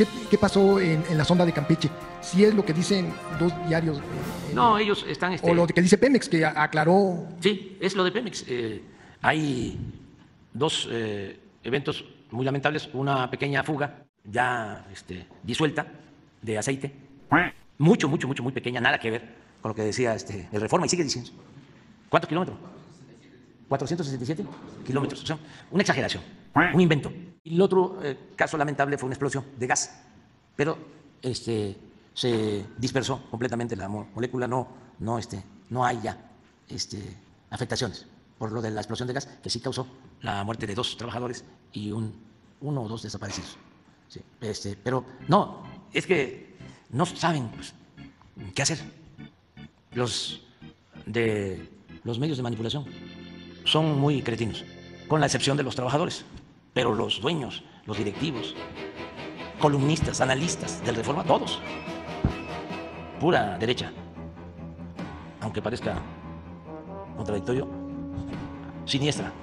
qué pasó en la sonda de Campeche? Si es lo que dicen dos diarios. No, ellos están... O lo que dice Pemex, que aclaró. Sí, es lo de Pemex. Hay dos eventos muy lamentables, una pequeña fuga ya disuelta de aceite, muy pequeña, nada que ver con lo que decía el Reforma, y sigue diciendo. ¿Cuántos kilómetros? 467 kilómetros, o sea, una exageración, un invento. Y el otro caso lamentable fue una explosión de gas, pero se dispersó completamente la molécula, no hay ya afectaciones por lo de la explosión de gas, que sí causó la muerte de 2 trabajadores y uno o 2 desaparecidos. Sí, pero no, es que no saben pues, qué hacer los de los medios de manipulación. Son muy cretinos, con la excepción de los trabajadores, pero los dueños, los directivos, columnistas, analistas del Reforma, todos, pura derecha, aunque parezca contradictorio, siniestra.